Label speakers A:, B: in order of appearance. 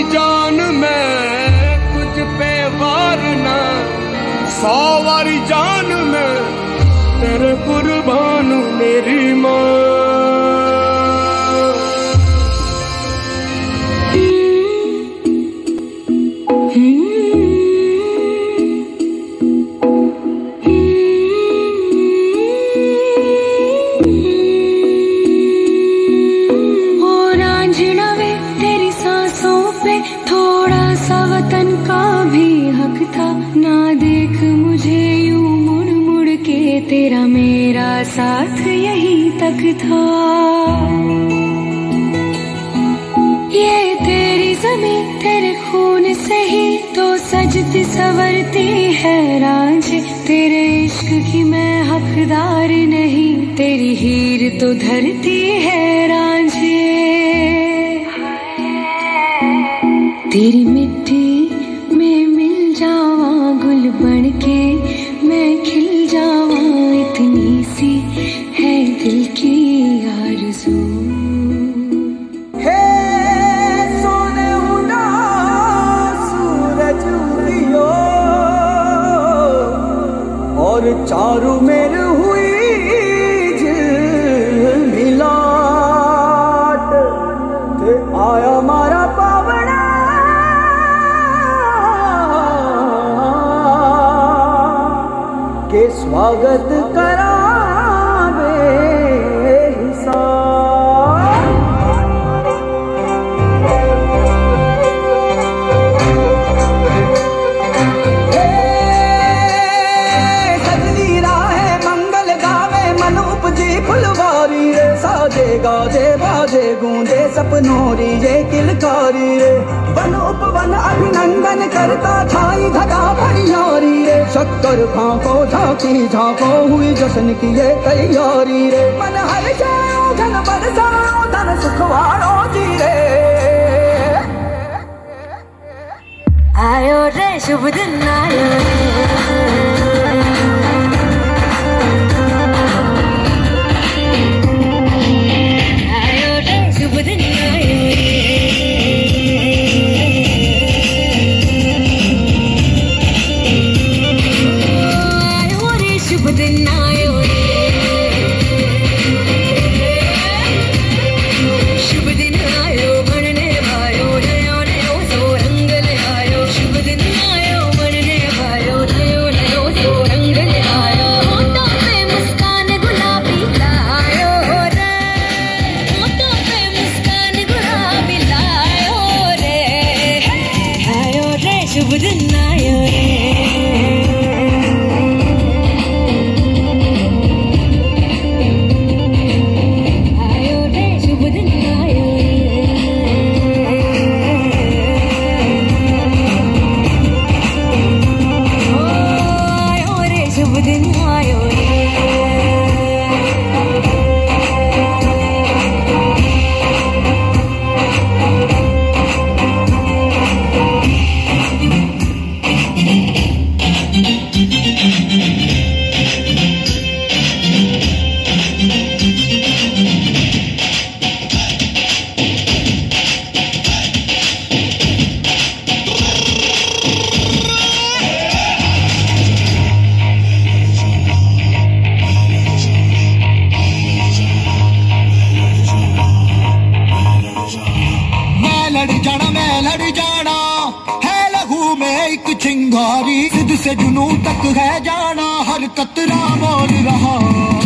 A: जान मैं तुझ पे वार ना, 100 वारी जान मैं तेरे कुर्बान मेरी माँ।
B: तेरा मेरा साथ यहीं तक था। ये तेरी ज़मीं तेरे खून से ही तो सजती संवरती है रांझे। तेरे इश्क की मैं हकदार नहीं, तेरी हीर तो धरती है रांझे। तेरी मिट्टी में मिल जावा गुल बनके मैं खिल जावा, इतनी सी है दिल की आरज़ू।
C: हे सोने हुदा सूरज उदियो और चारू मेर हुई झिलमिलाट, ते आया मारा पावना के स्वागत करावे सजनी राहे मंगल गावे मन उपजी फुलवारी रे। साजे गाजे बाजे गूंजे सपनोरी ये किलकारी रे। वन उपवन अभिनंदन करता छाई धगा भरियारी रे। शक्कर फांको झांकी झांको हुई जश्न की ये तैयारी रे। मन हर जाओ धन बरसाओ धन सुखवारो जी रे।
B: आयो रे शुभ दिन आयो रे। शुभ दिन आयो रे। आयो रे शुभ दिन आयो रे। आयो रे शुभ दिन आयो रे। मैं लड़ जाना है लहू में एक चिंगारी। सिद्ध से जुनू तक है जाना हर कतरा मोल रहा।